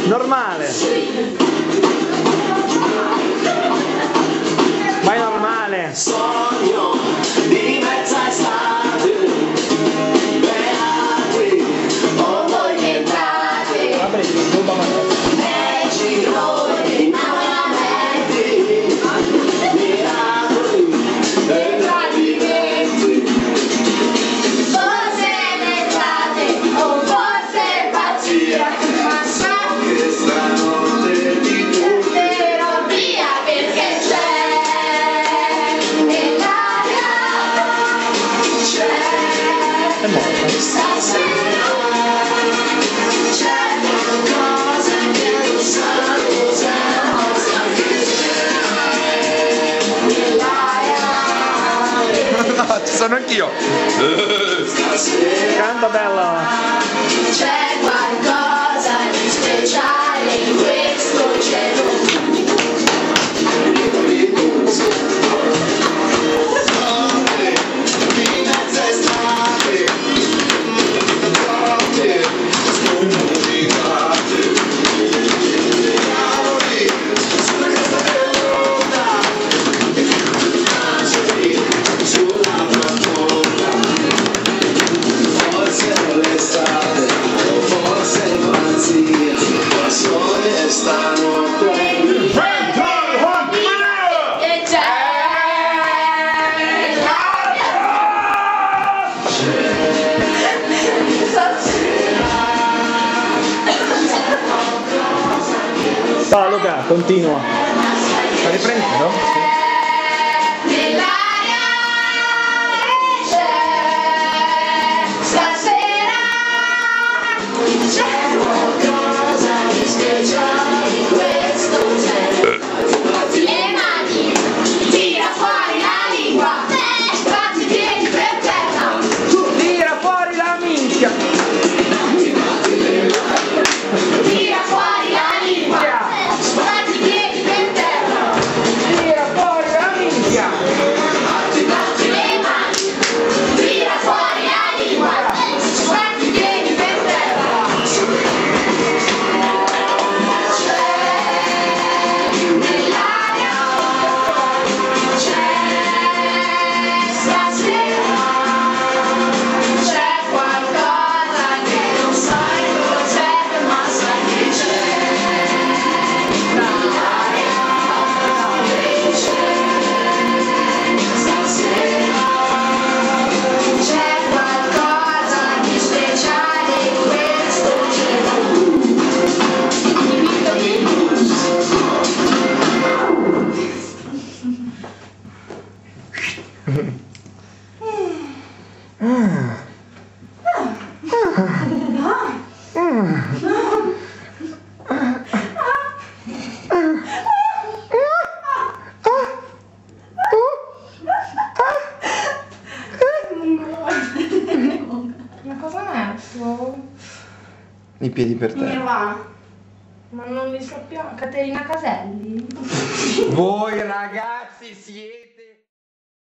Normale. Vai normale. Sogno di mezza estate, beati o voi che entrate, nei gironi innamorati, miracoli e tradimenti, forse mezzate o forse pazzia, ma sa che stanotte di tutti terrò via perché c'è nell'aria, È morto. stasera c'è qualcosa che non sa cos'è, No, ci sono anch'io. stasera Canta bello. c'è qualcosa di speciale in questo cielo. Di mezza estate, notte scomunicate, cavoli sulla cresta dell'onda, angeli sulla tramonta, forse è l'estate, forse è pazzia, ma sole stanotte. E c'è Va Luca, continua. Sta riprendendo? nell'aria c'è stasera c'è qualcosa di speciale in questo cielo. Batti le mani, tira fuori la lingua, batti i piedi per terra, Tira fuori la minchia. tira fuori la lingua, batti i piedi per terra, Tira fuori la minchia. batti le mani, tira fuori la lingua, batti i piedi per terra. Nell'aria c'è stasera, c'è qualcosa che non sai cos'è, ma sai che c'è. Nell'aria stasera c'è qualcosa di speciale in questo cielo. Invito di blues. Ma cosa ha messo? I piedi per te. Nirvana. Ma non mi sappiamo. Caterina Caselli? Voi ragazzi siete